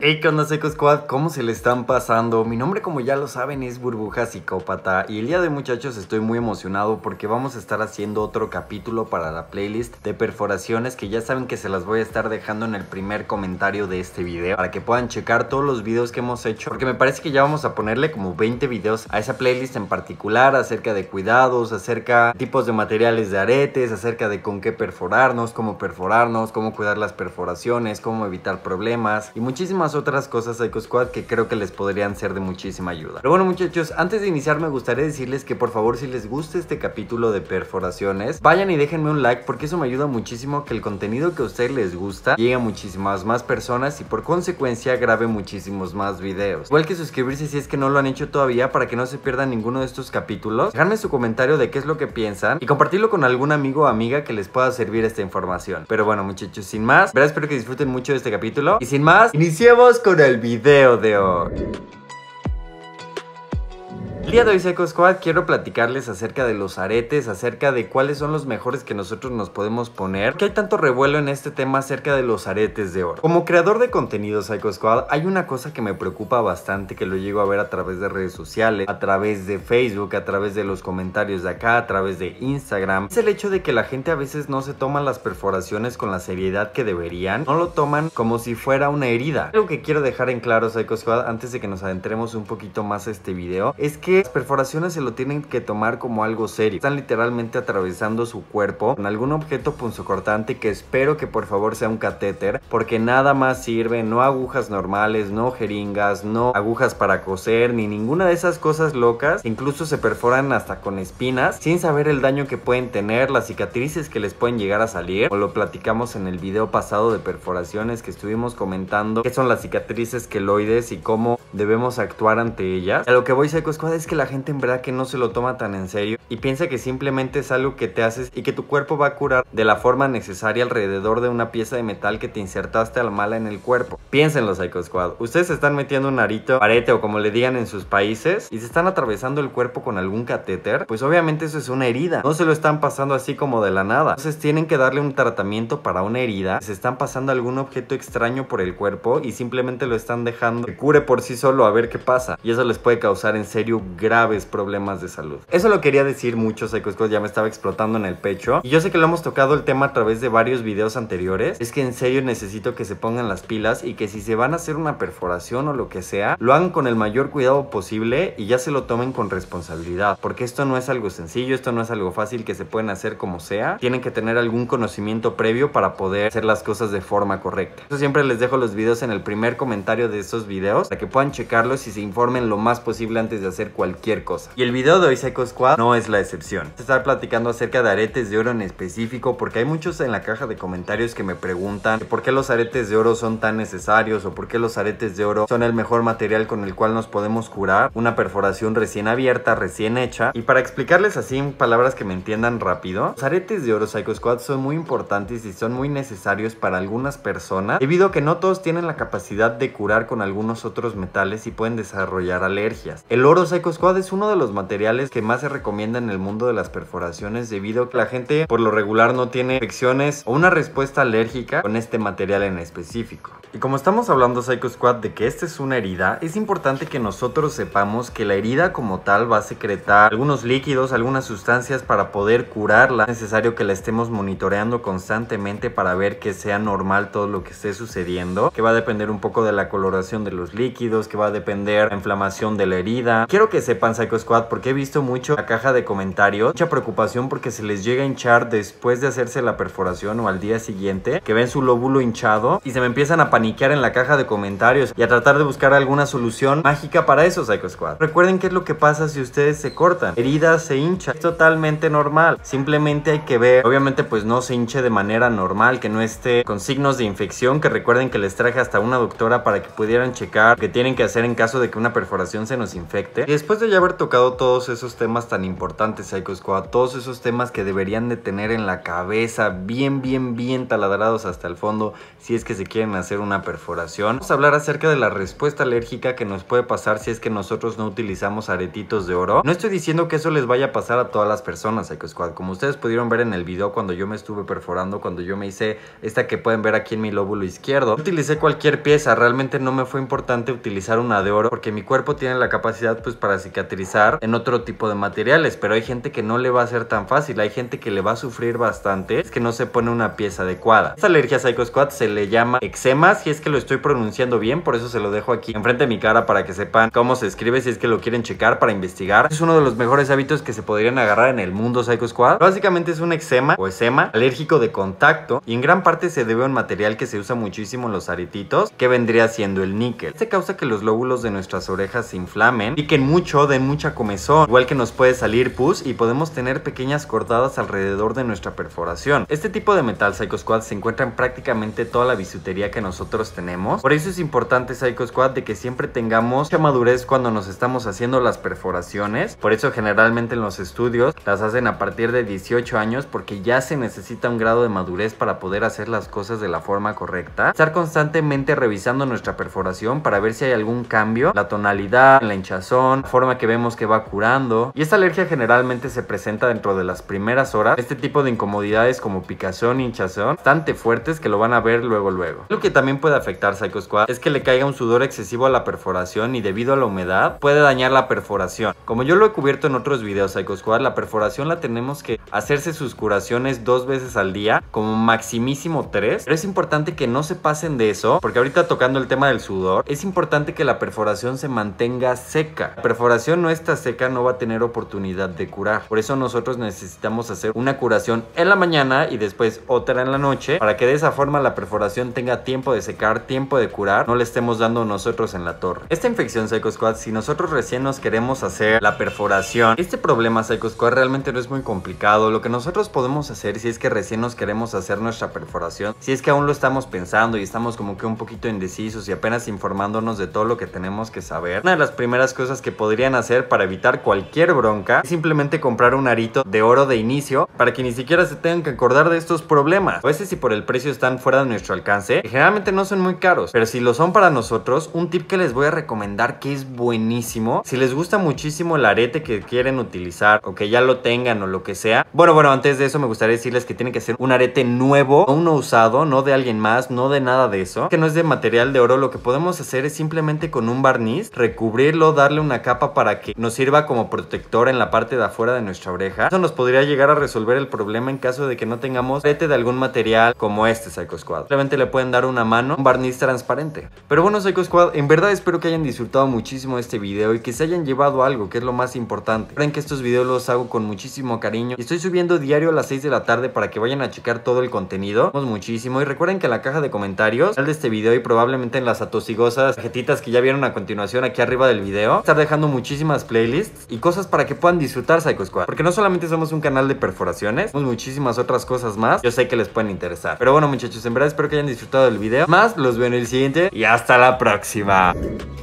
Hey, ¿qué onda, Psycho Squad? ¿Cómo se le están pasando? Mi nombre, como ya lo saben, es Burbuja Psicópata. Y el día de hoy, muchachos, estoy muy emocionado porque vamos a estar haciendo otro capítulo para la playlist de perforaciones, que ya saben que se las voy a estar dejando en el primer comentario de este video, para que puedan checar todos los videos que hemos hecho, porque me parece que ya vamos a ponerle como 20 videos a esa playlist en particular, acerca de cuidados, acerca de tipos de materiales de aretes, acerca de con qué perforarnos, cómo cuidar las perforaciones, cómo evitar problemas y muchísimas otras cosas, Psycho Squad, que creo que les podrían ser de muchísima ayuda. Pero bueno, muchachos, antes de iniciar me gustaría decirles que por favor, si les gusta este capítulo de perforaciones, vayan y déjenme un like, porque eso me ayuda muchísimo a que el contenido que a ustedes les gusta llegue a muchísimas más personas y por consecuencia grabe muchísimos más videos. Igual que suscribirse si es que no lo han hecho todavía, para que no se pierdan ninguno de estos capítulos. Dejarme su comentario de qué es lo que piensan y compartirlo con algún amigo o amiga que les pueda servir esta información. Pero bueno, muchachos, sin más, verdad, espero que disfruten mucho de este capítulo y sin más, iniciemos con el video de hoy. El día de hoy, Psycho Squad, quiero platicarles acerca de los aretes, acerca de cuáles son los mejores que nosotros nos podemos poner. ¿Qué hay tanto revuelo en este tema acerca de los aretes de oro? Como creador de contenido, Psycho Squad, hay una cosa que me preocupa bastante, que lo llego a ver a través de redes sociales, a través de Facebook, a través de los comentarios de acá, a través de Instagram. Es el hecho de que la gente a veces no se toma las perforaciones con la seriedad que deberían, no lo toman como si fuera una herida. Algo que quiero dejar en claro, Psycho Squad, antes de que nos adentremos un poquito más a este video, es que las perforaciones se lo tienen que tomar como algo serio. Están literalmente atravesando su cuerpo con algún objeto punzocortante, que espero que por favor sea un catéter, porque nada más sirve, no agujas normales, no jeringas, no agujas para coser, ni ninguna de esas cosas locas. Incluso se perforan hasta con espinas, sin saber el daño que pueden tener, las cicatrices que les pueden llegar a salir. O lo platicamos en el video pasado de perforaciones, que estuvimos comentando qué son las cicatrices queloides y cómo debemos actuar ante ellas. A lo que voy, Psycho Squad, es que la gente en verdad que no se lo toma tan en serio y piensa que simplemente es algo que te haces y que tu cuerpo va a curar de la forma necesaria alrededor de una pieza de metal que te insertaste a la mala en el cuerpo. Piénsenlo, Psycho Squad. Ustedes se están metiendo un arito, arete o como le digan en sus países, y se están atravesando el cuerpo con algún catéter, pues obviamente eso es una herida. No se lo están pasando así como de la nada. Entonces tienen que darle un tratamiento para una herida. Se están pasando algún objeto extraño por el cuerpo y simplemente lo están dejando que cure por sí solo, a ver qué pasa. Y eso les puede causar en serio graves problemas de salud. Eso lo quería decir mucho, Psycho Squad, ya me estaba explotando en el pecho. Y yo sé que lo hemos tocado el tema a través de varios videos anteriores. Es que en serio necesito que se pongan las pilas y que si se van a hacer una perforación o lo que sea, lo hagan con el mayor cuidado posible y ya se lo tomen con responsabilidad. Porque esto no es algo sencillo, esto no es algo fácil que se pueden hacer como sea. Tienen que tener algún conocimiento previo para poder hacer las cosas de forma correcta. Yo siempre les dejo los videos en el primer comentario de estos videos para que puedan checarlos y se informen lo más posible antes de hacer cualquier cosa. Y el video de hoy, Psycho Squad, no es la excepción. Voy a estar platicando acerca de aretes de oro en específico, porque hay muchos en la caja de comentarios que me preguntan por qué los aretes de oro son tan necesarios, o por qué los aretes de oro son el mejor material con el cual nos podemos curar una perforación recién abierta, recién hecha. Y para explicarles así en palabras que me entiendan rápido, los aretes de oro, Psycho Squad, son muy importantes y son muy necesarios para algunas personas, debido a que no todos tienen la capacidad de curar con algunos otros metales y pueden desarrollar alergias. El oro, Psycho Squad, es uno de los materiales que más se recomienda en el mundo de las perforaciones, debido a que la gente por lo regular no tiene infecciones o una respuesta alérgica con este material en específico. Y como estamos hablando, Psycho Squad, de que esta es una herida, es importante que nosotros sepamos que la herida como tal va a secretar algunos líquidos, algunas sustancias para poder curarla. Es necesario que la estemos monitoreando constantemente para ver que sea normal todo lo que esté sucediendo, que va a depender un poco de la coloración de los líquidos, que va a depender de la inflamación de la herida. Quiero que sepan, Psycho Squad, porque he visto mucho la caja de comentarios, mucha preocupación porque se les llega a hinchar después de hacerse la perforación o al día siguiente, que ven su lóbulo hinchado y se me empiezan a paniquear en la caja de comentarios y a tratar de buscar alguna solución mágica para eso, Psycho Squad. Recuerden qué es lo que pasa si ustedes se cortan. Heridas se hinchan, es totalmente normal. Simplemente hay que ver, obviamente pues no se hinche de manera normal, que no esté con signos de infección, que recuerden que les traje hasta una doctora para que pudieran checar, que tienen que que hacer en caso de que una perforación se nos infecte. Y después de ya haber tocado todos esos temas tan importantes, Psycho Squad, todos esos temas que deberían de tener en la cabeza bien taladrados hasta el fondo si es que se quieren hacer una perforación, vamos a hablar acerca de la respuesta alérgica que nos puede pasar si es que nosotros no utilizamos aretitos de oro. No estoy diciendo que eso les vaya a pasar a todas las personas, Psycho Squad. Como ustedes pudieron ver en el video cuando yo me estuve perforando, cuando yo me hice esta que pueden ver aquí en mi lóbulo izquierdo, utilicé cualquier pieza. Realmente no me fue importante utilizar una de oro porque mi cuerpo tiene la capacidad pues para cicatrizar en otro tipo de materiales, pero hay gente que no le va a ser tan fácil, hay gente que le va a sufrir bastante, es que no se pone una pieza adecuada. Esta alergia, Psycho Squad, se le llama eczema, si es que lo estoy pronunciando bien, por eso se lo dejo aquí enfrente de mi cara para que sepan cómo se escribe si es que lo quieren checar para investigar. Es uno de los mejores hábitos que se podrían agarrar en el mundo, Psycho Squad. Básicamente es un eczema o eczema alérgico de contacto y en gran parte se debe a un material que se usa muchísimo en los aretitos, que vendría siendo el níquel. Este causa que los lóbulos de nuestras orejas se inflamen, piquen mucho, den mucha comezón, igual que nos puede salir pus y podemos tener pequeñas cortadas alrededor de nuestra perforación. Este tipo de metal, Psycho Squad, se encuentra en prácticamente toda la bisutería que nosotros tenemos. Por eso es importante, Psycho Squad, de que siempre tengamos mucha madurez cuando nos estamos haciendo las perforaciones. Por eso generalmente en los estudios las hacen a partir de 18 años, porque ya se necesita un grado de madurez para poder hacer las cosas de la forma correcta. Estar constantemente revisando nuestra perforación para ver si hay algún cambio, la tonalidad, la hinchazón, la forma que vemos que va curando. Y esta alergia generalmente se presenta dentro de las primeras horas. Este tipo de incomodidades como picazón, hinchazón, bastante fuertes que lo van a ver luego. Lo que también puede afectar, Psycho Squad, es que le caiga un sudor excesivo a la perforación y debido a la humedad puede dañar la perforación. Como yo lo he cubierto en otros videos, Psycho Squad, la perforación la tenemos que hacerse sus curaciones 2 veces al día, como maximísimo 3, pero es importante que no se pasen de eso, porque ahorita tocando el tema del sudor, es importante que la perforación se mantenga seca. La perforación no está seca, no va a tener oportunidad de curar. Por eso nosotros necesitamos hacer una curación en la mañana y después otra en la noche, para que de esa forma la perforación tenga tiempo de secar, tiempo de curar, no le estemos dando nosotros en la torre. Esta infección, Psycho Squad, si nosotros recién nos queremos hacer la perforación, este problema, Psycho Squad, realmente no es muy complicado. Lo que nosotros podemos hacer si es que recién nos queremos hacer nuestra perforación, si es que aún lo estamos pensando y estamos como que un poquito indecisos y apenas informándonos de todo lo que tenemos que saber, una de las primeras cosas que podrían hacer para evitar cualquier bronca es simplemente comprar un arito de oro de inicio para que ni siquiera se tengan que acordar de estos problemas. A veces si por el precio están fuera de nuestro alcance, generalmente no son muy caros, pero si lo son para nosotros, un tip que les voy a recomendar que es buenísimo, si les gusta muchísimo el arete que quieren utilizar o que ya lo tengan o lo que sea, bueno, antes de eso me gustaría decirles que tienen que ser un arete nuevo, no uno usado, no de alguien más, no de nada de eso, que no es de material de oro. Lo que podemos hacer es simplemente con un barniz recubrirlo, darle una capa para que nos sirva como protector en la parte de afuera de nuestra oreja. Eso nos podría llegar a resolver el problema en caso de que no tengamos arete de algún material como este, Psycho Squad. Simplemente le pueden dar una mano, un barniz transparente. Pero bueno, Psycho Squad, en verdad espero que hayan disfrutado muchísimo este video y que se hayan llevado algo, que es lo más importante. Recuerden que estos videos los hago con muchísimo cariño y estoy subiendo diario a las 6 de la tarde para que vayan a checar todo el contenido. Muchísimo. Y recuerden que en la caja de comentarios de este video y probablemente en las atosigosas tarjetitas que ya vieron a continuación aquí arriba del video, estar dejando muchísimas playlists y cosas para que puedan disfrutar, Psycho Squad, porque no solamente somos un canal de perforaciones, somos muchísimas otras cosas más. Yo sé que les pueden interesar. Pero bueno, muchachos, en verdad espero que hayan disfrutado del video. Más los veo en el siguiente y hasta la próxima.